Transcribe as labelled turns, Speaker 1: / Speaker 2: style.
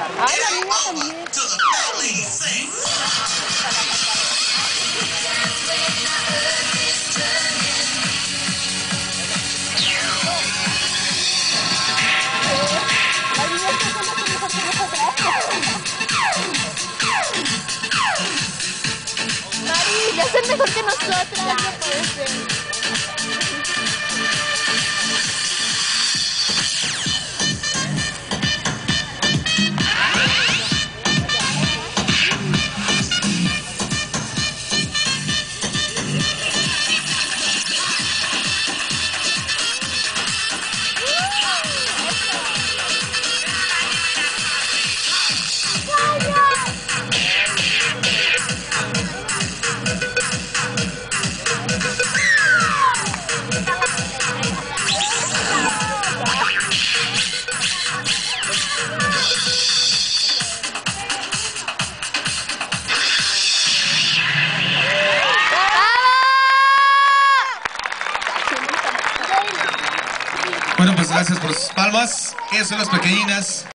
Speaker 1: Ah, la mía también. Las niñas que son mejor que nosotras. Mari, ya son mejor que nosotras. No puede ser.
Speaker 2: Bueno, pues gracias por sus palmas. Ellas son las pequeñinas.